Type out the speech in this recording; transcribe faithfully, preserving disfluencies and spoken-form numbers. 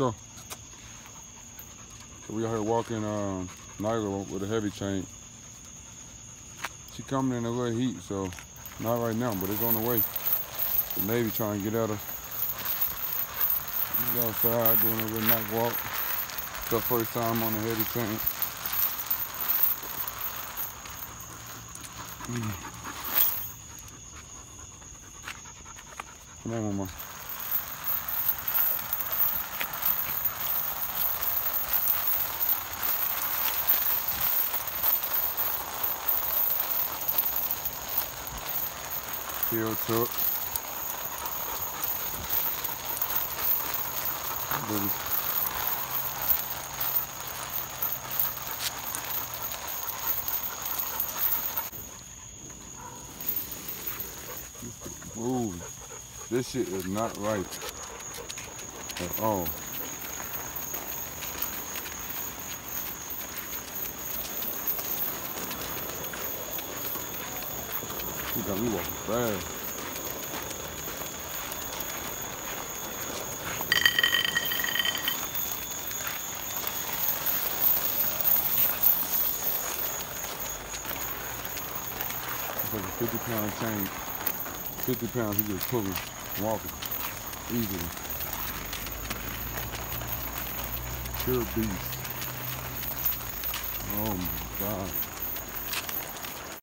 go. So we out here walking um, Nyla with a heavy chain. She coming in a little heat, so not right now, but it's on the way. The Navy trying to get at her. She's outside doing a little night walk. It's her first time on the heavy chain. Mm. Come on, mama. Heel took. Baby. Ooh, this shit is not right at all. She got me walking fast. It's like a fifty pound chain. fifty pounds, he just pulling, walking, easily. Pure beast. Oh my God.